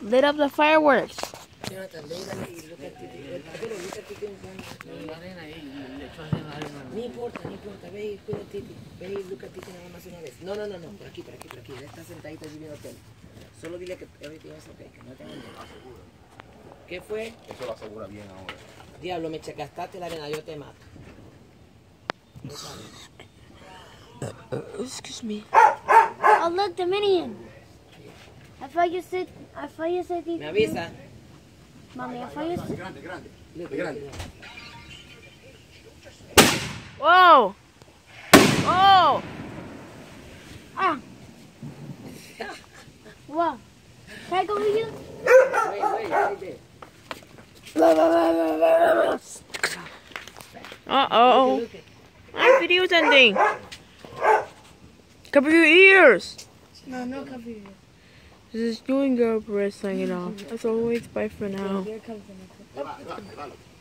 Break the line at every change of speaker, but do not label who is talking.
lit up the fireworks.
Jonathan, ven aquí y look at Titi. Pero look at Titi. No importa, no importa. Ve y cuida a Titi. Ve y look at Titi nada más una vez. No, por aquí. Él está sentadito allí viendo tele. Solo dile que everything is okay, que no tengo miedo. ¿Qué fue?
Eso lo asegura bien ahora.
Diablo, me gastaste la arena, yo te mato.
Excuse me.
Oh, look, the minion. I thought you said
Me avisa.
Mommy, I thought you said...
Grande.
Whoa! Oh!
Ah! Whoa. Can I go with you?
Wait there.
Uh-oh. My video's ending. Cover your ears.
No, cover you.
This is doing your breast hanging off. As always, bye for now.
Here comes the next one.
Levalo.